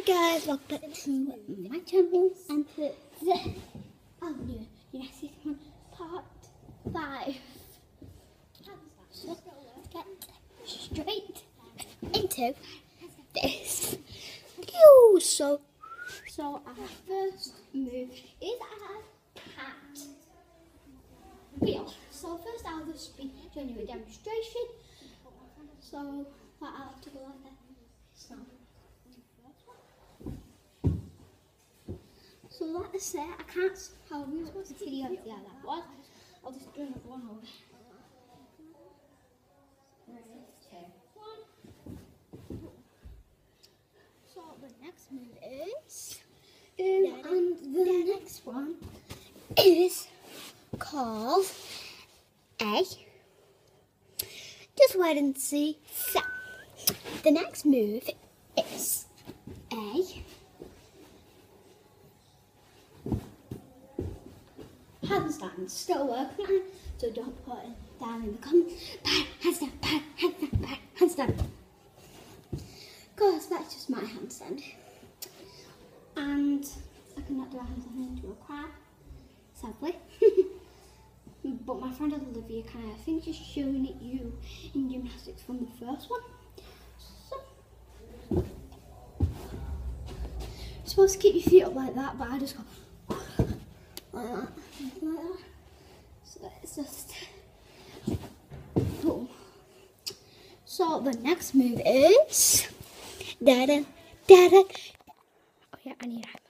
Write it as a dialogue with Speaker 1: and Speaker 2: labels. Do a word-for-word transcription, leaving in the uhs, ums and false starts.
Speaker 1: guys, welcome back to my channel and to the oh, new Gymnastics one part five. So let's get straight into this. So, so our first move is our cat wheel. So first I'll just be showing you a demonstration. So I'll have to go like that. So. So like I said, I can't how we were supposed to video yeah that was. I'll just do another one over. So the next move is um, and the next one is called A. Just wait and see. So the next move is A. Handstand, still working on it, so don't put it down in the comments. Bad, handstand, bad, handstand, bad, handstand. Because that's just my handstand. And I cannot do a handstand into a crab, sadly. But my friend Olivia can, I think she's showing it you in gymnastics from the first one. So, you're supposed to keep your feet up like that, but I just go like that, like that. So it's just boom. So the next move is da da da da. Oh yeah, I need that.